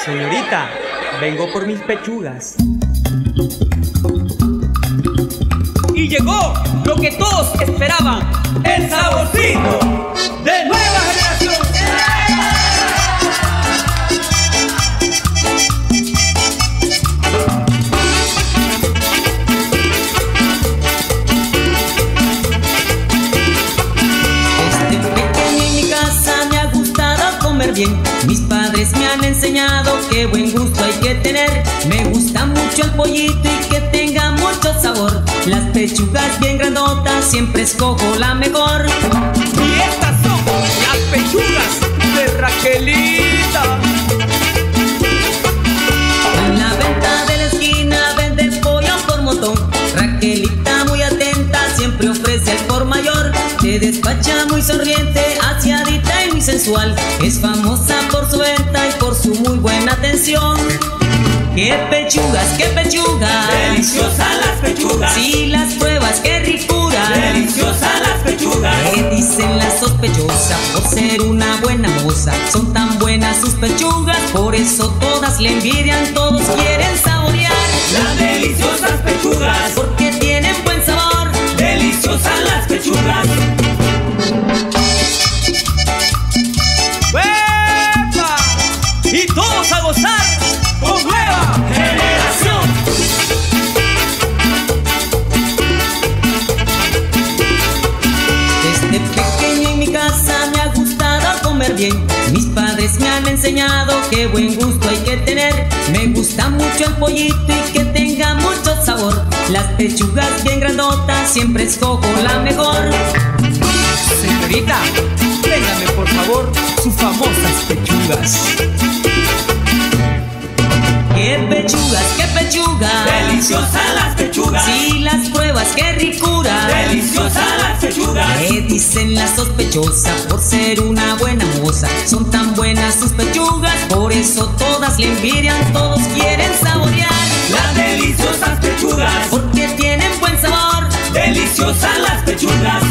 Señorita, vengo por mis pechugas. Y llegó lo que todos esperaban, el saborcito de nueva generación. Desde pequeño en mi casa me ha gustado comer bien. Mis padres me han enseñado que buen gusto hay que tener. Me gusta mucho el pollito y que tenga mucho sabor. Las pechugas bien grandotas siempre escojo la mejor. Y estas son las pechugas de Raquelita. En la venta de la esquina vende pollo por montón. Raquelita muy atenta siempre ofrece al por mayor. Te despacha muy sonriente, aseadita y muy sensual. Es famosa por su venta y por su muy buena atención. ¡Qué pechugas, qué pechugas! Deliciosas las pechugas. Si las pruebas, qué ricura. Deliciosas las pechugas. ¿Qué dicen las sospechosas por ser una buena moza? Son tan buenas sus pechugas, por eso todas le envidian, todos quieren saborear Las deliciosas pechugas, porque tienen buen sabor. deliciosas las pechugas. ¡Epa! Y todos a gozar con nueva generación. Desde pequeño en mi casa me ha gustado comer bien. Mis padres me han enseñado que buen gusto hay que tener. Me gusta mucho el pollito y que tenga mucho sabor. Las pechugas bien grandotas siempre escojo la mejor. Señorita, tráigame por favor sus famosas pechugas. ¡Qué pechugas, qué pechugas! Deliciosas las pechugas. Si las pruebas, qué ricura. Deliciosas las pechugas. ¿Qué dicen las sospechosas por ser una buena moza? Son tan buenas sus pechugas, por eso todas le envidian, todos quieren saborear Las deliciosas pechugas. porque tienen buen sabor. Deliciosas las pechugas.